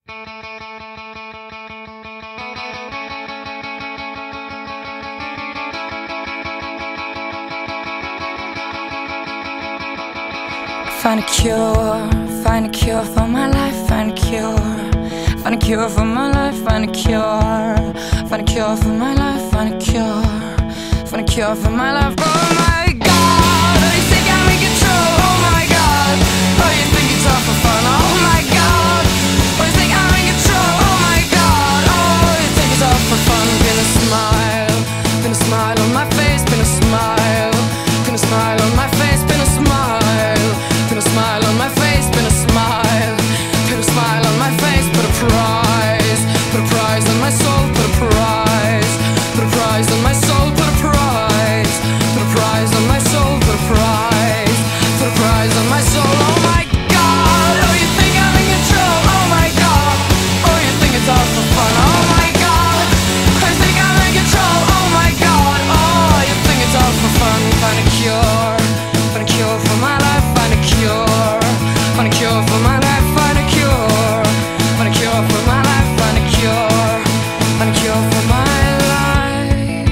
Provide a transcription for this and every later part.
Find a cure for my life, find a cure for my life, find a cure for my life, find a cure for my life. Oh my God, oh, you think I'm in control? Oh my God, oh, you think it's all for fun? Oh my God, oh, you think I'm in control? Oh my God, oh, you think it's all for fun? Pin a smile on my face, pin a smile on my face, pin a smile on my face, pin a smile on my face. Put a prize on my soul, put a prize on my soul, put a prize on my soul, put a prize on my soul. Oh my God, oh, you think I'm in control? Oh my God, oh, you think it's all for fun? Oh my God, I think I'm in control. Oh my God, oh, you think it's all for fun? Find a cure for my life, find a cure for my life, find a cure for my life, find a cure for my life.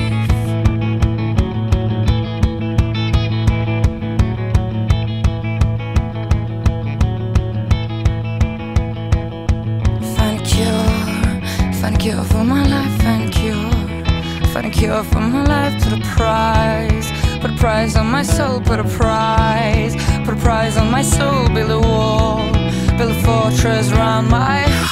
Find a cure for my life, find a cure for my life. Put a prize on my soul, put a prize on my soul. Build a wall, build a fortress around my